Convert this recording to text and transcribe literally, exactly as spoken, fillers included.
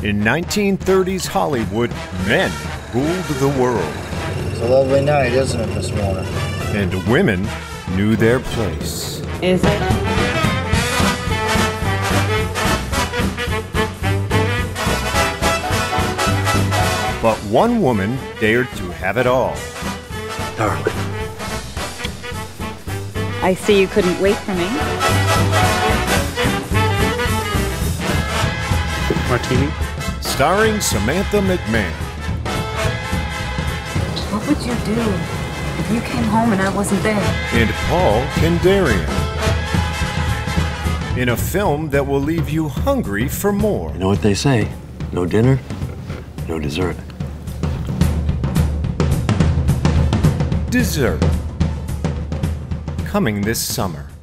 In nineteen thirties Hollywood, men ruled the world. It's a lovely night, isn't it, this morning? And women knew their place. Is it? But one woman dared to have it all. Darling. I see you couldn't wait for me. Martini? Starring Samantha McMahon. What would you do if you came home and I wasn't there? And Paul Kandarian. In a film that will leave you hungry for more. You know what they say? No dinner, no dessert. Dessert. Coming this summer.